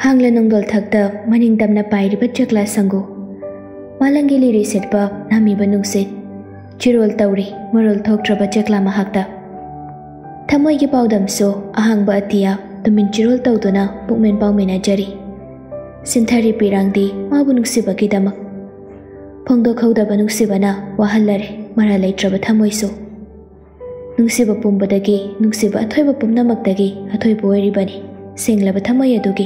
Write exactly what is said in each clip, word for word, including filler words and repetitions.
hangla nongdol thakta maning tamna pairiba chakla sangu malangi liri setpa nami banungsit chirol tauri marol thoktraba chakla mahakta thamoi gi paudam so ahangba atia tumin chirol tawduna pukmen pawmena jari sinthari pirangdi mabu nungsiba gidamak phongdo khawda banungsibana wahallare mara leitraba thamoi so nungsiba pumbadagi nungsiba athoiba pumnamakdagi athoiba oiribani senglaba thamoi adugi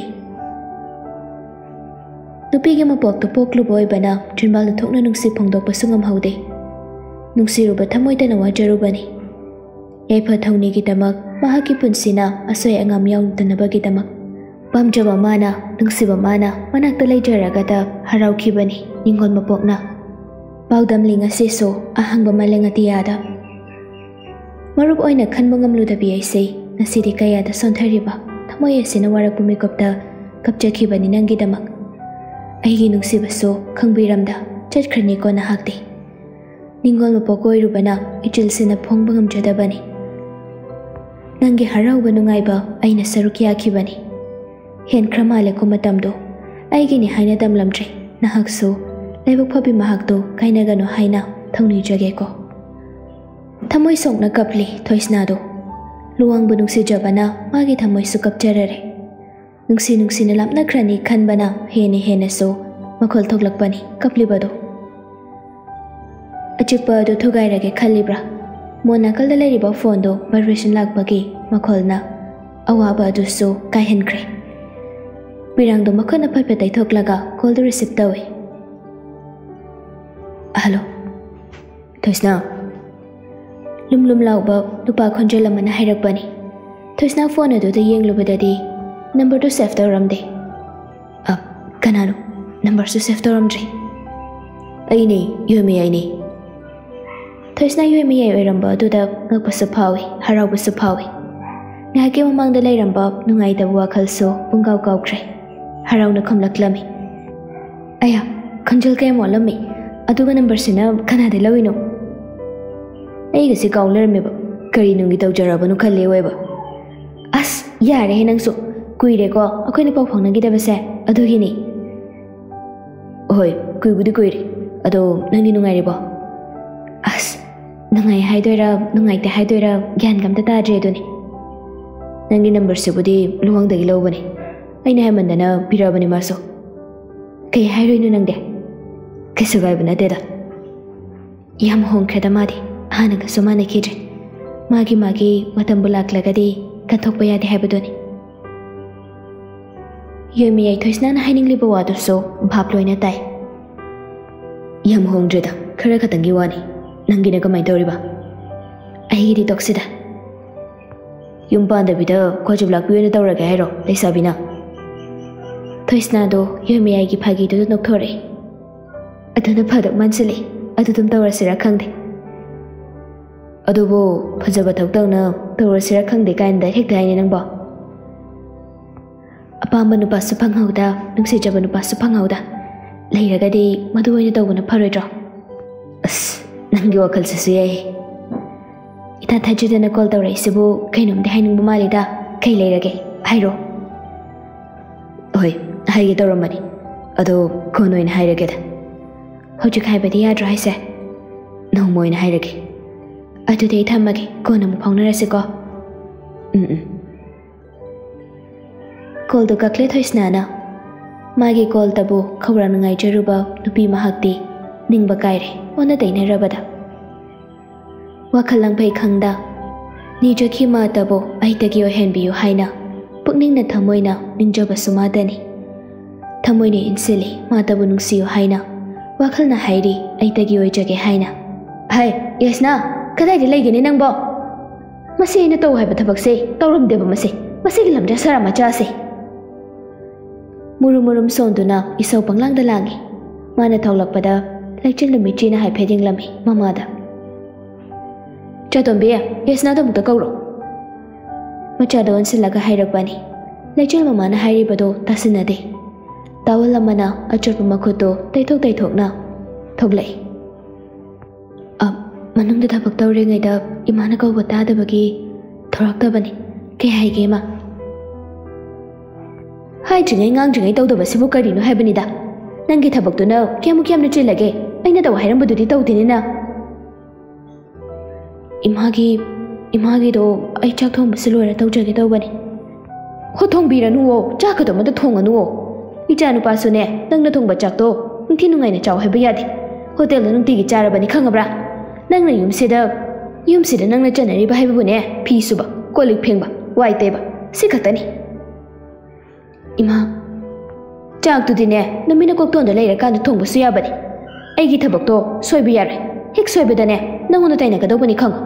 nupigi mapokto pokluba oibana chinbalna thokna nungsi phongdokpa sungam haude nungsiruba thamoidana wajarubani yaifa thaunigidamak mahaki punsina asoi angam yaudanabagidamak pamjaba mana nungsiba mana manakta leijaragada haraukibani ningol mapokna paudamling asiso ahangba malengatiyada marup oina khanba ngamludabi aise nasidi kayada sonthariba thamoi asina warakpu mikopta kapchakhibani nangidamak aigi nungsibaso khangbiramda chatkrani ko nahakti ningol mapokoi rubana ichilsina phongba ngamjadabani nangi harauba nungaiba aina sarukya khibani hen kramale ko matamdo aigi ni haina damlamtre nahakso lebok phabi mahakto kainagano haina thongni jage ko thamoi sokna kapli thoisnado luang bunungsi jabana magi thamoi su kapjarare nungsi nungsi na lamna krani khanbana hene hene so makhol thoklakpani kaplibado achikpa do thogairage khalibra mona kalda leriba phone do vibration lakpagi makholna awaba do so kaihenkre pirang do makhona phape tai thoklaga call do receive tawe hello thoisna lum lum lauba dupa khonjela mana hairakpani thoisna phone ado da yenglubadadi number to save tawramde ab kanano number su save tawramdri aini yomi aini thoisna yomi ai oiramba duda ngakpasu phawi haraubasu phawi ngake mamangda leiramba nungai da wakhal so pungkau kaukre harauna khamlaklami aya khanjal kay molami aduga number sina kanade lawino aiga si kaulermeba kari nungi tawjarabanu khalle weba as yare he nangsu kuire ko akoina paw phongnagidabase aduhini oi kuibudi kuire ado nangni nungairibo as nungai haidoira nungai te haidoira gyan gamta tadre duni nangi number sebudi luwangdagi lawbani aina haimandana pirabani maso kay hairoinu nangde kaisu gaibana deda yam hongkreda madi hanaga sumana kidre magi magi matambu laklagadi kathokpa yade haibaduni yomi ai thoisna na haining liba wadu so bhaploina tai yam hongdreda khara khatangi wani nangina kamai toriba aigi toksida yumpanda bida khojub lakpiyona tawraga hairo leisabina thoisna do yomi ai gi phagi do nokthore aduna phadak mansili adudum tawrasira khangde adubo phajaba thawtawna tawrasira khangde kain da hekta haini nangba apamba nupa su phanghauda nungsi jaba nupa su phanghauda leiragadi madu oina tawbana pharoidra as nangi wakhal sasu yai ita thajudana call tawra isibu kainomde hainungba malida kai leirage hairo oi haige tawramani ado kono ina hairage da hojik haibadi yadra haise nomo ina hairage adudai thamage kona mu phaunarase ko um um call do kakle thoisnana magi call tabu khawra nangai jaruba nupi mahakti ningba kaire ona daina rabada wakhalang pai khangda ni jokhi ma tabu aitagi o henbiu haina pukning na thamoina ningjaba sumadani thamoini insili ma tabu nungsiu haina wakhalna hairi aitagi oi jage haina hai yesna kadai de legene nangbo masi ina to haiba thabak se tawram deba masi masi lamja sara macha se murum murum sonduna isau panglang da langi mana thaulakpada laichil lami china hai pheding lami mamada chatombe yesna da mukta kauro macha da onsil laga hairakbani laichil mama na hairi bado tasinade tawal amana achurpa makhuto taithok taithokna thoglai ab manung da thabak tawre ngai da imana kau bata da bagi thorak da bani ke hai ge ma हाइद्रिङै ꯉꯥꯡꯗ꯭रिङै ꯇꯧꯗꯕꯁꯤꯕꯨ ꯀꯔꯤꯅꯣ ꯍꯥꯏꯕꯅꯤꯗ ꯅꯪꯒꯤ ꯊꯕꯛꯇꯨꯅ ꯀꯌꯥꯃꯨꯛ ꯌꯥꯝꯅ ꯆꯤꯜꯂꯒꯦ ꯑꯩꯅ ꯇꯧ ꯍꯥꯏꯔꯝꯕꯗꯨꯗꯤ ꯇꯧꯗꯦꯅꯤꯅ Imangi Imangi दो आई चाक थोंग बस लोरा तौजगे तौबनी हो थोंगबिरनुओ चाकदमद थोंगनुओ इचानु पासुने नंगना थोंग बचाकतो नुंथि नुंगाइना चाव हाइबा यादि होटल द नुंतिगी चारबनी खंगब्रा नंगना युमसिदा युमसिदा नंगना चनरिबा हाइबुने फी सुबा कोलिक फेंगबा वाइ तेबा सिखतनी इमा चाक तुदिने नमिना कोक्तोंदा लेरा कांद थोंबसु याबनी आइगी थबकतो सोइबि यारे हेक सोइबदने नंगोंदा ताइनागदौबनी खंगो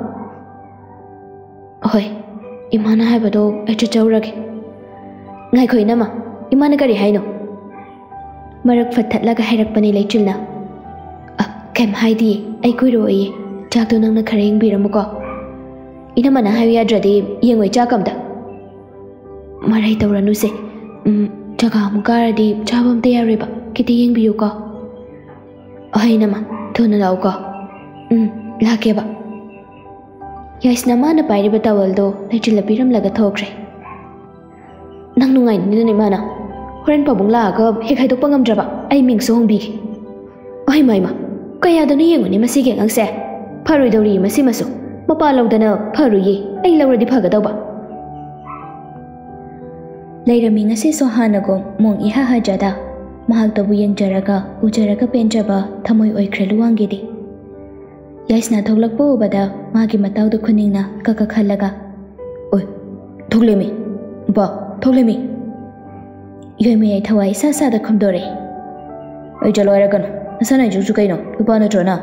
होय इमाना हाइबदो Aich चौरगे ngaikho inama imana kari haino marak fathatlaga hairapani leichilna a kem haidi ai kuiro ai chak to nangna khareng biramuko inama na hawi adradi yengoi chakamda marai tawranu se um jaga mukaradi chabam tayariba kiti yengbiyu ko ahinama thona lauko um lakeba yaisna mana pairiba tawaldo leichila biramlaga thokre nang nungai ni ni mana horen pabung la ga he khai dok pangam draba ai ming so hong bi ai mai ma kaya da ni yeng ni masi ge ang se pharui dori masi masu mapa law da na pharu yi ai law di phaga daw ba leirami ngase so hana go mong i ha ha jada mahak tabu yeng jaraga ujaraga penjaba thamoi oi khre luwang ge di yaisna thoglak po bada magi mataw da khuning na ka ka khalaga oi thogle mi ba थोलेमी Yomi आई थवाई सा सा the खमदोरे ओइ जलो argon नसना जुजु canoe उपा नट्रोना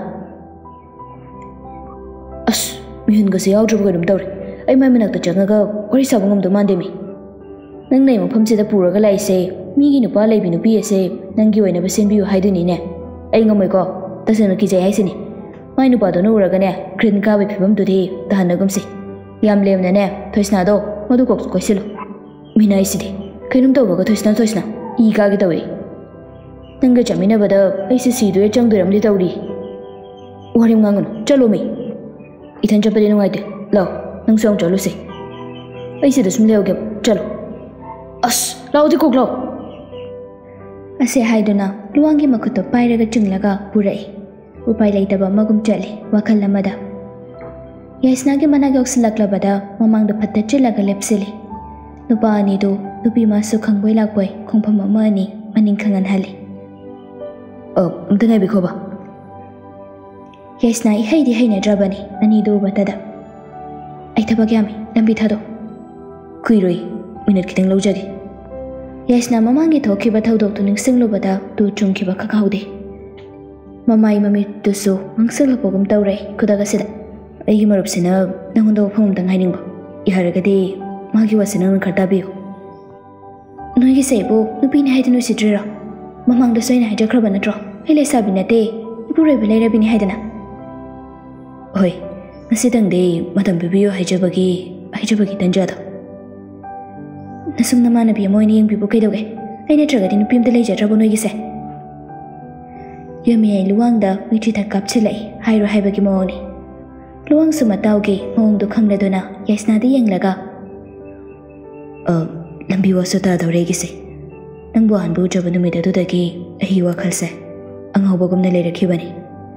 अस मिहुन गसे यावद्रब गदम तौरे आई मै मनक त जंगगा वरि साबंगम दो मांदेमी नंग नै मफम सिदा पुरगा लाइसे मीगी नुपा लैबि नुपि एसे नंगी ओइना बसेन बिउ हाइदुनी ने आई ngमै को तसन की जय हाइसिनी माइ नुपा दो नउरगा ने ग्रीन का बे फिबम दुदि दहनगमसि याम लेमना ने थोइसना दो मदु कोक कोइसिलो मीना इसिदे कैनुम तौबगा थोइसना थोइसना ई कागे तौई नंगा चमिनबदा ऐसे सिदुए चंगदरमलि तौरी वरिम गांगनु चलो मी इथन चपदि नुंगाइते लाओ नंग सोंग चलुसे ऐसे दसुम लेओगे चलो अस लाओ दि कोक लाओ असे हाइदुना लुवांगी मखुतो पाइरगा चिंगलगा पुराई उपाय लैतबा मगुम चले वखल अमदा याइसनागे मनागे ओक्सलक्लबदा ममांगदा फत्ता चिलगा लेप्सिली नुपा अनिदो नुपी मासु खंगबोय लाकबोय खोंफम अमा अनि मनिंग खंगन हाली अ अमतंगाय बिखोबा याइसना इ हैदि हैनद्राबनी अनिदो बतदा आई थबक यामी लंबी थादो कुइरोय मिनट खितंग लौजगे याइसना ममांगी थोखिबा थौदोक तु निंगसिंगलोबदा तु चुंखिबा खखाउदे ममाई ममी तुसु मंगसलपगम तौरे खुदागसिदा अइगी मरुपसिना नंगोंदो फंगमदंग हाइनिंगबा इहारगदि मागी वसन नंग खटाबियो नोइगी सेबो नुपीनि हाइदनु सिद्रिरा ममांगदा सोइना हाइजख्रबा नट्रो एले साबि नते इपुरै बिलाइरा बिनि हाइदना होय ngsidangde madam bibiyo haijabagi haijabagi tanjada nasum namana bi moini yeng bibu kaidoge aina tragadi nupim de leijadrabo noigi se yami ai luwangda michi ta kapchilai hairo haibagi mawni luwang sumatauge mawng du khangladuna yaisna di yenglaga अ लंबी वसुता दौरेगी से नंबो हनबो जब नुमिद दुदगी अहि वखल से अंगौबगुमने लेरखिबनी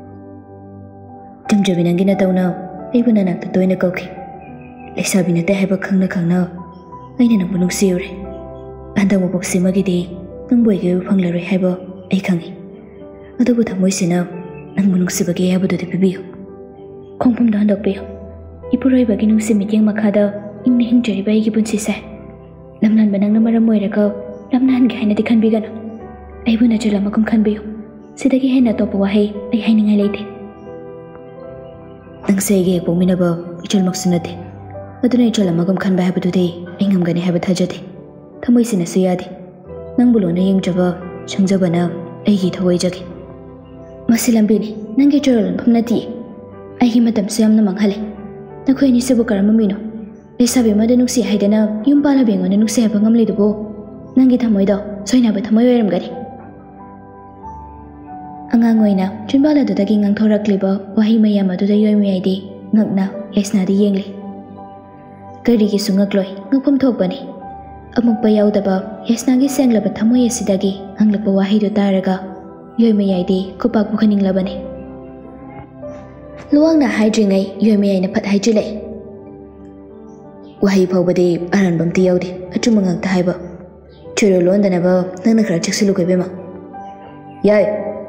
जमजबि नंगी न तौना अइबु ननक तोइना कौखि लेसाबि नते हाइबा खंगना खंगना अइना नंबो नुसिउरे अंदंगो बक्सिमगिदि नंबोइगे फंगलरोय हाइबा अइ खंगि अदुबु थमोइसिना नंबो नुसिबगे याबुदुदि पिबियो खोंफम the हंदोकपियो इपुरोइबगी नुसि meeting मखादा इमनि हिंजरिबा अइगी पुन्सिसे लमनान बनंग मरम मोइरका लमनान गे हाइना दिखन बिगन अइबु नचला मकुम खनबियो सिदगी हेना तोप वहै अइ हाइनिंगाइ लेते नंगसेगे पोमिनबा इचल मक्सुनते अदुना इचल मकुम खनबा हाबदुदे इंगम गने हाब थजते थमोइसिना सुयादे नंगबुलोना यंगजबा संजबना अइगी थवै जगे मसिलंबिनी नंगे चोरलन फमनति अइगी मतम सुयामना मंगहले नखोइनि सेबु करममिनो लेसाबि मदे नुक्सि हाइदना युमपाला बेंगोना नुक्सि हाबा ngamlidubo नंगी थमोइदो सोइनाबा थमोइ ओइरमगनि angang oina chunbala dudagi ngangthorakliba wahi mayam aduda yoimi aidi ngakna yaisna di yengli kari gi sungakloi ngapam thokbani ꯑꯃꯨꯛꯄ ꯌꯥꯎꯗꯕ ꯌꯥꯏꯁꯅꯥꯒꯤ ꯁꯦꯡꯂꯕ ꯊꯃꯣꯏ ꯑꯁꯤꯗꯒꯤ ꯉꯥꯡꯂꯛꯄ ꯋꯥꯍꯩꯗꯨ ꯇꯥꯔꯒ ꯌꯣꯏꯃꯌꯥꯏꯗꯤ ꯈꯨꯄꯥꯛ ꯄꯨꯈꯠꯅꯤꯡꯂꯕꯅꯤ꯫ ꯂꯨꯋꯥꯡꯅ ꯍꯥꯏꯗ꯭ꯔꯤꯉꯩ ꯌꯣꯏꯃꯌꯥꯏꯅ ꯐꯠ ꯍꯥꯏꯖꯤꯜꯂꯛꯏ꯫ ꯋꯥꯍꯩ ꯐꯥꯎꯕꯗꯤ ꯑꯔꯥꯟꯕ ꯑꯝꯇ ꯌꯥꯎꯗꯦ, ꯑꯆꯨꯝꯕ ꯉꯥꯛꯇ ꯍꯥꯏꯕ꯫ ꯆꯣꯏꯔꯣꯜ ꯂꯣꯟꯗꯅꯕ ꯅꯪꯅ ꯈꯔ ꯆꯦꯛꯁꯤꯜꯂꯨ ꯏꯕꯦꯝꯃ꯫ ꯌꯥꯏ꯫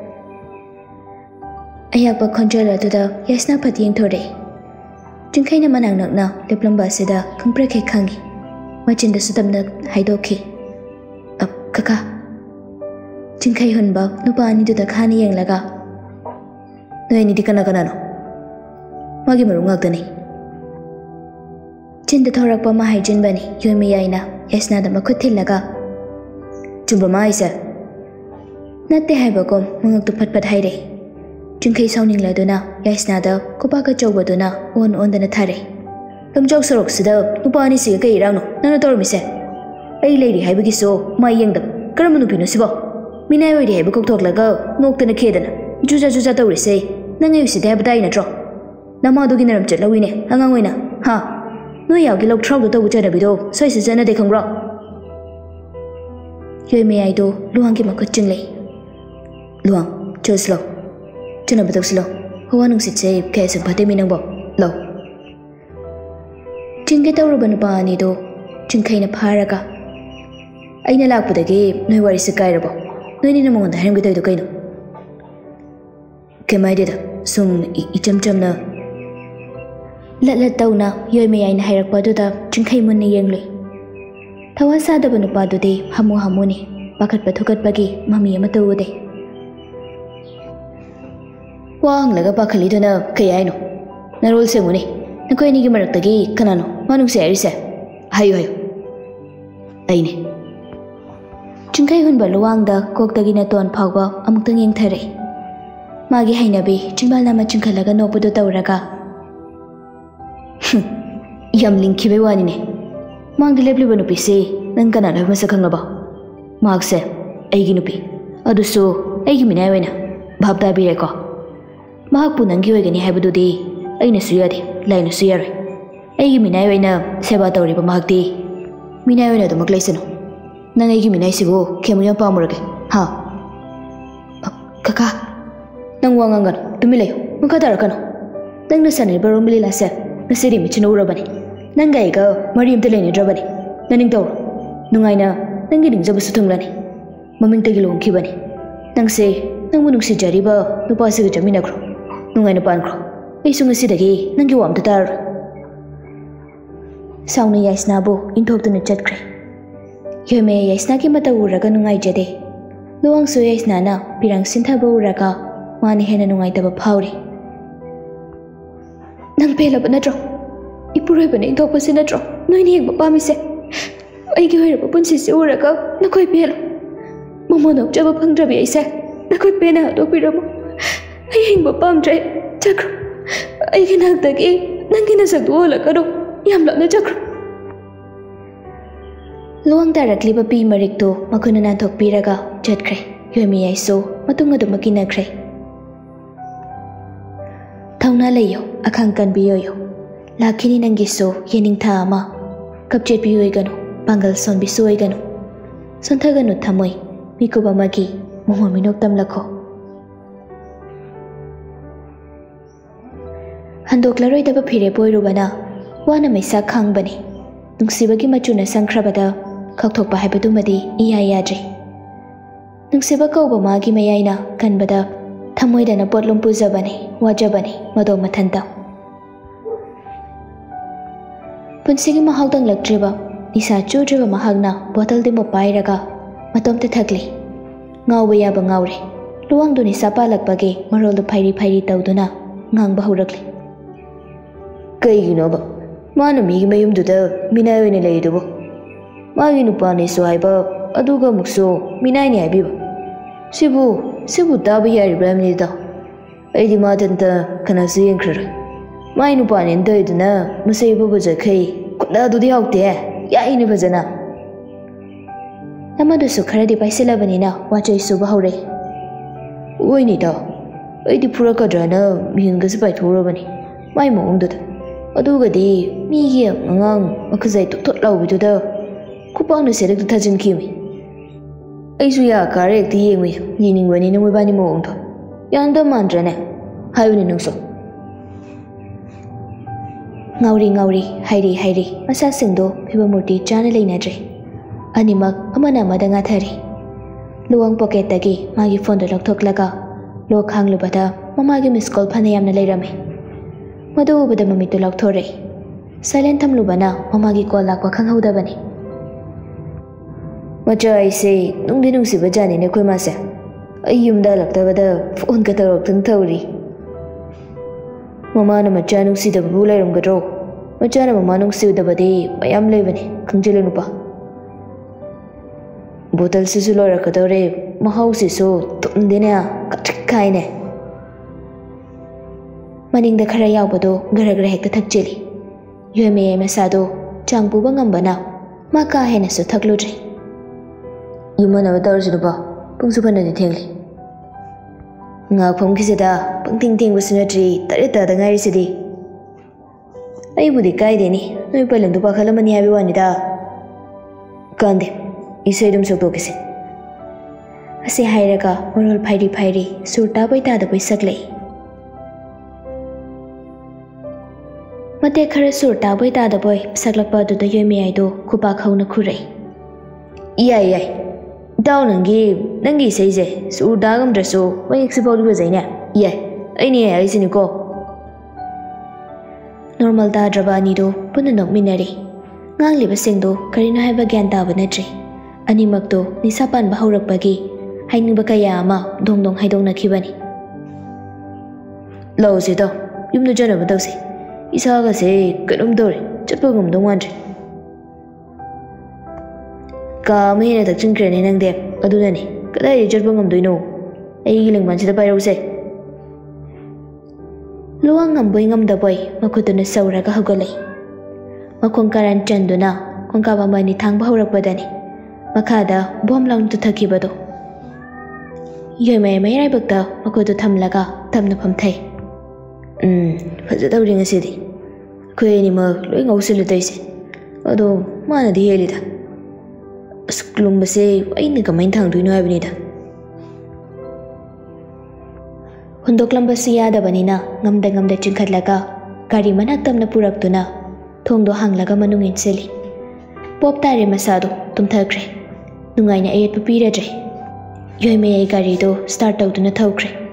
ꯑꯌꯥꯛꯄ ꯈꯣꯟꯖꯦꯜ ꯑꯗꯨꯗ ꯌꯥꯏꯁꯅꯥ ꯐꯠ ꯌꯦꯡꯊꯣꯔꯛꯏ꯫ ꯆꯤꯡꯈꯩꯅ ꯃꯅꯥꯛ ꯅꯛꯅ ꯂꯦꯞꯂꯝꯕ ꯑꯁꯤꯗ ꯈꯪꯄ꯭ꯔꯦꯛ ꯍꯦꯛ ꯈꯪꯉꯤ꯫ ꯃꯆꯤꯟꯗꯁꯨ ꯇꯞꯅ ꯍꯥꯏꯗꯣꯛꯈꯤ, ꯑꯞ ꯀꯀꯥ꯫ ꯆꯤꯡꯈꯩ ꯍꯨꯟꯕ ꯅꯨꯄꯥ ꯑꯅꯤꯗꯨꯗ ꯈꯥꯅ ꯌꯦꯡꯂꯒ, ꯅꯣꯏ ꯑꯅꯤꯗꯤ ꯀꯅꯥ ꯀꯅꯥꯅꯣ? ꯃꯥꯒꯤ ꯃꯔꯨꯞ ꯉꯥꯛꯇꯅꯤ꯫ ꯆꯤꯟꯗ ꯊꯣꯔꯛꯄ ꯑꯃ ꯍꯥꯏꯖꯤꯟꯕꯅꯤ ꯌꯣꯏꯃꯌꯥꯏꯅ ꯌꯥꯏꯁꯅꯥꯗ ꯃꯈꯨꯠ ꯊꯤꯜꯂꯒ꯫ ꯆꯨꯝꯕ꯭ꯔꯣ ꯃꯥ ꯍꯥꯏꯁꯦ? ꯅꯠꯇꯦ ꯍꯥꯏꯕꯒꯨꯝ ꯃꯉꯛꯇꯨ ꯐꯠ ꯐꯠ ꯍꯥꯏꯔꯛꯏ꯫ ꯆꯤꯡꯈꯩ ꯁꯥꯎꯅꯤꯡꯂꯗꯨꯅ ꯌꯥꯏꯁꯅꯥꯗ ꯈꯨꯄꯥꯛ ꯑꯆꯧꯕꯗꯨꯅ ꯑꯣꯟ ꯑꯣꯟꯗꯅ ꯊꯥꯔꯛꯏ꯫ ꯂꯝꯖꯥꯎ ꯁꯣꯔꯣꯛꯁꯤꯗ ꯅꯨꯄꯥ ꯑꯅꯤꯁꯤꯒ ꯀꯩ ꯏꯔꯥꯡꯅꯣ ꯅꯪꯅ ꯇꯧꯔꯝꯃꯤꯁꯦ? ꯑꯩ ꯂꯩꯔꯤ ꯍꯥꯏꯕꯒꯤꯁꯨ ꯃꯥ ꯌꯦꯡꯗꯕ ꯀꯔꯝꯕ ꯅꯨꯄꯤꯅꯣ ꯁꯤꯕꯣ? ꯃꯤꯅꯥꯏ ꯑꯣꯏꯔꯤ ꯍꯥꯏꯕ ꯀꯧꯊꯣꯛꯂꯒ ꯅꯣꯛꯇꯅ ꯈꯦꯗꯅ ꯖꯨꯖꯥ ꯖꯨꯖꯥ ꯇꯧꯔꯤꯁꯦ ꯅꯪ ꯑꯩ ꯎꯁꯤꯠꯇꯦ ꯍꯥꯏꯕ ꯇꯥꯏ ꯅꯠꯇ꯭ꯔꯣ? ꯅꯃꯥꯗꯨꯒꯤ ꯅꯔꯝ ꯆꯠꯂꯧꯏꯅꯦ ꯑꯉꯥꯡ ꯑꯣꯏꯅ, ꯍꯥ? ꯅꯣꯏ ꯌꯥꯎꯒꯤ ꯂꯧꯊ꯭ꯔꯥꯎꯗꯣ ꯇꯧꯕ ꯆꯠꯅꯕꯤꯗꯣ ꯁ꯭ꯋꯥꯏꯁꯤ ꯆꯠꯅꯗꯦ ꯈꯪꯕ꯭ꯔꯣ? ꯌꯣꯏꯃꯌꯥꯏꯗꯣ ꯂꯨꯋꯥꯡꯒꯤ ꯃꯈꯨꯠ ꯆꯤꯡꯂꯛꯏ꯫ ꯂꯨꯋꯥꯡ ꯆꯠꯁꯤ ꯂꯥꯎ, ꯆꯠꯅꯕ ꯇꯧꯁꯤ ꯂꯥꯎ꯫ ꯍꯋꯥ ꯅꯨꯡꯁꯤꯠꯁꯦ ꯀꯌꯥ ꯁꯨꯝ ꯐꯠꯇꯦ ꯃꯤ ꯅꯪꯕꯣ, ꯂꯥꯎ꯫ ꯆꯤꯡꯒꯦ ꯇꯧꯔꯨꯕ ꯅꯨꯄꯥ ꯑꯅꯤꯗꯣ ꯆꯤꯡꯈꯩꯅ ꯐꯥꯔꯒ, ꯑꯩꯅ ꯂꯥꯛꯄꯗꯒꯤ ꯅꯣꯏ ꯋꯥꯔꯤꯁꯦ ꯀꯥꯏꯔꯕꯣ? ꯅꯣꯏꯅꯤꯅ ꯃꯉꯣꯟꯗ ꯍꯥꯏꯔꯝꯒꯦ ꯇꯧꯔꯤꯗꯣ ꯀꯩꯅꯣ? ꯀꯩꯝ ꯍꯥꯏꯗꯦꯗ, ꯁꯨꯝ ꯏꯆꯝ ꯆꯝꯅ꯫ ꯂꯠ ꯂꯠ ꯇꯧꯅ ꯌꯣꯏꯃꯌꯥꯏꯅ ꯍꯥꯏꯔꯛꯄ ꯑꯗꯨꯗ ꯆꯤꯡꯈꯩ ꯃꯨꯟꯅ ꯌꯦꯡꯂꯨꯏ꯫ ꯊꯋꯥ ꯁꯥꯗꯕ ꯅꯨꯄꯥꯗꯨꯗꯤ ꯍꯥꯃꯨ ꯍꯥꯃꯨꯅꯤ, ꯄꯥꯈꯠꯄ ꯊꯨꯀꯠꯄꯒꯤ ꯃꯃꯤ ꯑꯃꯠꯇ ꯎꯗꯦ꯫ ꯋꯥ ꯍꯪꯂꯒ ꯄꯥꯈꯠꯂꯤꯗꯨꯅ ꯀꯩ ꯍꯥꯏꯅꯣ? ꯅꯔꯣꯜ ꯁꯦꯡꯉꯨꯅꯦ, ꯅꯈꯣꯏ ꯑꯅꯤꯒꯤ ꯃꯔꯛꯇꯒꯤ ꯀꯅꯥꯅꯣ ꯃꯥ ꯅꯨꯡꯁꯤ ꯍꯥꯏꯔꯤꯁꯦ? ꯍꯥꯏꯌꯨ ꯍꯥꯏꯌꯨ꯫ ꯑꯩꯅꯦ꯫ ꯆꯤꯡꯈꯩ ꯍꯨꯟꯕ ꯂꯨꯋꯥꯡꯗ ꯀꯣꯛꯇꯒꯤ ꯅꯥꯇꯣꯟ ꯐꯥꯎꯕ ꯑꯃꯨꯛꯇꯪ ꯌꯦꯡꯊꯔꯛꯏ꯫ ꯃꯥꯒꯤ ꯍꯩꯅꯕꯤ ꯆꯤꯟꯕꯥꯜ ꯑꯃ ꯆꯤꯡꯈꯠꯂꯒ ꯅꯣꯛꯄꯗꯨ ꯇꯧꯔꯒ, ꯌꯥꯝ ꯂꯤꯡꯈꯤꯕꯩ ꯋꯥꯅꯤꯅꯦ꯫ ꯃꯥꯡꯗ ꯂꯦꯞꯂꯤꯕ ꯅꯨꯄꯤꯁꯤ ꯅꯪ ꯀꯅꯥꯅꯣ ꯍꯥꯏꯕ ꯃꯁꯛ ꯈꯪꯂꯕ? ꯃꯍꯥꯛꯁꯦ ꯑꯩꯒꯤ ꯅꯨꯄꯤ, ꯑꯗꯨꯁꯨ ꯑꯩꯒꯤ ꯃꯤꯅꯥꯏ ꯑꯣꯏꯅ꯫ ꯚꯥꯞ ꯇꯥꯕꯤꯔꯦꯀꯣ? ꯃꯍꯥꯛꯄꯨ ꯅꯪꯒꯤ ꯑꯣꯏꯒꯅꯤ ꯍꯥꯏꯕꯗꯨꯗꯤ ꯑꯩꯅꯁꯨ ꯌꯥꯗꯦ, ꯂꯥꯏꯅꯁꯨ ꯌꯥꯔꯣꯏ꯫ ꯑꯩꯒꯤ ꯃꯤꯅꯥꯏ ꯑꯣꯏꯅ ꯁꯦꯕꯥ ꯇꯧꯔꯤꯕ ꯃꯍꯥꯛꯇꯤ ꯃꯤꯅꯥꯏ ꯑꯣꯏꯅ ꯑꯗꯨꯃꯛ ꯂꯩꯁꯅꯨ꯫ ꯅꯪ ꯑꯩꯒꯤ ꯃꯤꯅꯥꯏꯁꯤꯕꯨ ꯀꯌꯥꯃꯨꯛ ꯌꯥꯝ ꯄꯥꯝꯃꯨꯔꯒꯦ, ꯍꯥ? ꯀꯀꯥ, ꯅꯪ ꯋꯥ ꯉꯥꯡꯒꯅꯨ, ꯇꯨꯃꯤꯟ ꯂꯩꯌꯨ, ꯃꯈꯥ ꯇꯥꯔꯛꯀꯅꯨ꯫ ꯅꯪꯅ ꯁꯥꯟꯅꯔꯤꯕ ꯔꯣꯝꯕ ꯂꯤꯂꯥꯁꯦ ꯉꯁꯤꯗꯤ ꯃꯤꯠꯆꯤꯅ ꯎꯔꯕꯅꯤ꯫ ꯅꯪꯒ ꯑꯩꯒ ꯃꯔꯤ ꯑꯝꯇ ꯂꯩꯅꯗ꯭ꯔꯕꯅꯤ꯫ ꯅꯅꯤꯡ ꯇꯧꯔꯣ, ꯅꯨꯡꯉꯥꯏꯅ ꯅꯪꯒꯤ ꯅꯤꯡꯖꯕꯁꯨ ꯊꯨꯡꯂꯅꯤ꯫ ꯃꯃꯤꯡꯇꯒꯤ ꯂꯨꯍꯣꯡꯈꯤꯕꯅꯤ꯫ ꯅꯪꯁꯦ ꯅꯪꯕꯨ ꯅꯨꯡꯁꯤꯖꯔꯤꯕ ꯅꯨꯄꯥꯁꯤꯒ ꯆꯠꯃꯤꯟꯅꯈ꯭ꯔꯣ, ꯅꯨꯡꯉꯥꯏꯅ ꯄꯥꯟꯈ꯭ꯔꯣ꯫ ꯑꯩꯁꯨ ꯉꯁꯤꯗꯒꯤ ꯅꯪꯒꯤ ꯋꯥ ꯑꯝꯇ ꯇꯥꯔꯔꯣꯏ꯫ ꯁꯥꯎꯅ ꯌꯥꯏꯁꯅꯥꯕꯨ ꯏꯟꯊꯣꯛꯇꯨꯅ ꯆꯠꯈ꯭ꯔꯦ꯫ ꯌꯣꯏꯃꯌꯥꯏ ꯌꯥꯏꯁꯅꯥꯒꯤ ꯃꯇꯧ ꯎꯔꯒ ꯅꯨꯡꯉꯥꯏꯖꯗꯦ꯫ ꯂꯨꯋꯥꯡꯁꯨ ꯌꯥꯏꯁꯅꯥꯅ ꯄꯤꯔꯥꯡ ꯁꯤꯟꯊꯕ ꯎꯔꯒ ꯃꯥꯅ ꯍꯦꯟꯅ ꯅꯨꯡꯉꯥꯏꯇꯕ ꯐꯥꯎꯔꯤ꯫ ꯅꯪ ꯄꯦꯜꯂꯕ ꯅꯠꯇ꯭ꯔꯣ? ꯏꯄꯨꯔꯣꯏꯕꯅ ꯏꯟꯊꯣꯛꯄꯁꯤ ꯅꯠꯇ꯭ꯔꯣ ꯅꯣꯏꯅ ꯌꯦꯡꯕ ꯄꯥꯝꯃꯤꯁꯦ? ꯑꯩꯒꯤ ꯑꯣꯏꯔꯕ ꯄꯨꯟꯁꯤꯁꯤ ꯎꯔꯒ ꯅꯈꯣꯏ ꯄꯦꯜꯂꯣ꯫ ꯃꯃꯣꯟ ꯑꯣꯛꯆꯕ ꯐꯪꯗ꯭ꯔꯕꯤ ꯑꯩꯁꯦ ꯅꯈꯣꯏ ꯄꯦꯟꯅ ꯍꯥꯠꯇꯣꯛꯄꯤꯔꯝꯃꯣ꯫ ꯑꯩ ꯍꯤꯡꯕ ꯄꯥꯝꯗ꯭ꯔꯦ, ꯆꯠꯈ꯭ꯔꯣ꯫ ꯑꯩꯒꯤ ꯅꯥꯛꯇꯒꯤ ꯅꯪꯒꯤ ꯅꯁꯛꯇꯨ ꯎꯍꯜꯂꯛꯀꯅꯨ, ꯌꯥꯝ ꯂꯥꯞꯅ ꯆꯠꯈ꯭ꯔꯣ꯫ ꯂꯨꯋꯥꯡ ꯇꯥꯔꯛꯂꯤꯕ ꯄꯤ ꯃꯔꯤꯛꯇꯨ ꯃꯈꯨꯠꯅ ꯅꯥꯟꯊꯣꯛꯄꯤꯔꯒ ꯆꯠꯈ꯭ꯔꯦ꯫ ꯌꯣꯏꯃꯌꯥꯏꯁꯨ ꯃꯇꯨꯡ ꯑꯗꯨꯃꯛ ꯏꯟꯅꯈ꯭ꯔꯦ꯫ ꯊꯧꯅꯥ ꯂꯩꯌꯣ, ꯑꯈꯥꯡ ꯀꯟꯕꯤꯌꯣ꯫ ꯂꯥꯛꯈꯤꯅꯤ ꯅꯪꯒꯤꯁꯨ ꯌꯦꯅꯤꯡꯊꯥ ꯑꯃ꯫ ꯀꯞꯆꯦꯠꯄꯤ ꯑꯣꯏꯒꯅꯨ, ꯄꯥꯡꯒꯜ ꯁꯣꯟꯕꯤꯁꯨ ꯑꯣꯏꯒꯅꯨ꯫ ꯁꯣꯟꯊꯒꯅꯨ ꯊꯃꯣꯏ, ꯃꯤꯀꯨꯞ ꯑꯃꯒꯤ ꯃꯣꯍꯣꯔ ꯃꯤꯅꯣꯛ ꯇꯝꯂꯛꯈꯣ꯫ ꯍꯟꯗꯣꯛꯂꯔꯣꯏꯗꯕ ꯐꯤꯔꯦꯞ ꯑꯣꯏꯔꯨꯕꯅ ꯋꯥꯅ ꯃꯩꯁꯥ ꯈꯥꯡꯕꯅꯤ꯫ ꯅꯨꯡꯁꯤꯕꯒꯤ ꯃꯆꯨꯅ ꯁꯪꯈ꯭ꯔꯕꯗ ꯈꯧꯊꯣꯛꯄ ꯍꯥꯏꯕꯗꯨꯃꯗꯤ ꯏꯌꯥ ꯌꯥꯗ꯭ꯔꯦ꯫ ꯅꯨꯡꯁꯤꯕ ꯀꯧꯕ ꯃꯥꯒꯤ ꯃꯌꯥꯏꯅ ꯀꯟꯕꯗ ꯊꯃꯣꯏꯗꯅ ꯄꯣꯠꯂꯨꯝ ꯄꯨꯖꯕꯅꯤ, ꯋꯥꯖꯕꯅꯤ ꯃꯗꯣ ꯃꯊꯟꯇ꯫ ꯄꯨꯟꯁꯤꯒꯤ ꯃꯍꯥꯎ ꯇꯪꯂꯛꯇ꯭ꯔꯤꯕ, ꯅꯤꯁꯥ ꯆꯨꯗ꯭ꯔꯤꯕ ꯃꯍꯥꯛꯅ ꯕꯣꯇꯜꯗꯨꯃ ꯄꯥꯏꯔꯒ ꯃꯇꯣꯝꯇ ꯊꯛꯂꯤ꯫ ꯉꯥꯎꯕ ꯌꯥꯕ ꯉꯥꯎꯔꯦ꯫ ꯂꯨꯋꯥꯡꯗꯨ ꯅꯤꯁꯥ ꯄꯥꯜꯂꯛꯄꯒꯤ ꯃꯔꯣꯜꯗꯨ ꯐꯩꯔꯤ ꯐꯩꯔꯤ ꯇꯧꯗꯨꯅ ꯉꯥꯡꯕ ꯍꯧꯔꯛꯂꯤ꯫ ꯀꯩꯒꯤꯅꯣꯕ ꯃꯥꯅ ꯃꯤꯒꯤ ꯃꯌꯨꯝꯗꯨꯗ ꯃꯤꯅꯥꯏ ꯑꯣꯏꯅ ꯂꯩꯔꯤꯗꯨꯕꯨ? ꯃꯥꯒꯤ ꯅꯨꯄꯥꯅꯤꯁꯨ ꯍꯥꯏꯕ, ꯑꯗꯨꯒ ꯑꯃꯨꯛꯁꯨ ꯃꯤꯅꯥꯏꯅꯤ ꯍꯥꯏꯕꯤꯕ? ꯁꯤꯕꯨ ꯁꯤꯕꯨ ꯇꯥꯕ ꯌꯥꯔꯤꯕ꯭ꯔꯥ ꯍꯥꯏꯕꯅꯤꯗ꯫ ꯑꯩꯗꯤ ꯃꯥꯗꯟꯇ ꯀꯅꯥꯁꯨ ꯌꯦꯡꯈ꯭ꯔꯔꯣꯏ꯫ ꯃꯥꯏ ꯅꯨꯄꯥꯅꯦꯅ ꯇꯧꯔꯤꯗꯨꯅ ꯃꯁꯩ ꯐꯥꯎꯕ ꯖꯈꯩ, ꯈꯨꯠꯂꯗꯨꯗꯤ ꯍꯥꯎꯇꯦ, ꯌꯥꯏꯅꯦ ꯐꯖꯅ꯫ ꯑꯃꯗꯨꯁꯨ ꯈꯔꯗꯤ ꯄꯥꯏꯁꯤꯜꯂꯕꯅꯤꯅ ꯋꯥꯆꯩ ꯁꯨꯕ ꯍꯧꯔꯛꯏ꯫ ꯑꯣꯏꯅꯤꯗ, ꯑꯩꯗꯤ ꯐꯨꯔꯛꯀꯗ꯭ꯔꯅ ꯃꯤꯍꯨꯟꯒꯁꯨ ꯄꯥꯏꯊꯣꯛꯎꯔꯕꯅꯤ ꯃꯥꯏ ꯃꯑꯣꯡꯗꯨꯗ꯫ ꯑꯗꯨꯒꯗꯤ ꯃꯤꯒꯤ ꯑꯉꯥꯡ ꯃꯈꯨꯖꯥꯏ ꯊꯣꯠ ꯊꯣꯠ ꯂꯥꯎꯕꯤꯗꯨꯗ खुपांगना सेरक थजिनखिमि अइसु या कारे एकति येंगमि येनिंगबनि नमोइबानि मोंगदो यांदा मानद्रने हाइबनि नंसो ngauri ngauri hairi hairi masa singdo phiba murti chana leinadre animak amana madanga thari luang pocket tagi magi phone do lokthoklaga lo khanglubada mama gi miss call phane yamna leirame madu ubada mami to lokthore silent thamlubana mama gi call lakwa khanghoda bani macha aise nungdi nungsi bajani ne khoi mase ayumda laktabada phone ka tarok thang thori mama na macha nungsi da bu lairum gadro macha na mama nungsi da bade mayam leibani khangjelo nupa bottle si su lora kadore mahau si so tumdina katkaine maning da khara yaw bado gara gara hekta thakjeli yome mesado changpu bangam bana ma ka hena su thakludri yumana badar jinuba pungsu bana de thengli nga phom kisida pangting ting businatri tare ta da ngai sidi ai budi kai de ni noi palan du pa khalamani habi wani da kande isai dum sok dokese ase hairaga morol phairi phairi surta baita da bai saklei mate khara surta baita da boy saklakpa du da yemi ai do khupa khauna khurai iyai iyai daw nangi nangi seije sur dagam draso wai exibol bu zaina ye ai ni ai sini ko normal da drabani do pun nok minari ngang liba singdo karina haiba gyan ta banatri ani makdo nisa pan ba haurak bagi haini ba kaya ama dong dong haidong na khibani law se do yum no jana ba dawse isa ga se kanum dore chappa gum dong wan ka mena tak chin krene nang de aduna ni kadai jatpa ngam doino ai giling man sida pairau se luang ngam boy ngam da boy makutuna saura ga hagalai makong karan chanduna kongka ba mani thang ba haurak badani makada bom lang tu thaki bado yoy mai mai rai bakta makodu thamlaga tamna phamthai um faja dawri ngasidi khoi ni ma loi ngausilu taise ado mana di helida sklum base aini kamain thang duino abinida hundoklam basi yada banina ngamda ngamda chingkhatlaga gari manak tamna puraktuna thongdo hanglaga manung inseli pop tare masado tumthakre nungaina ayat papiradre yoy me ay gari do start out na thawkre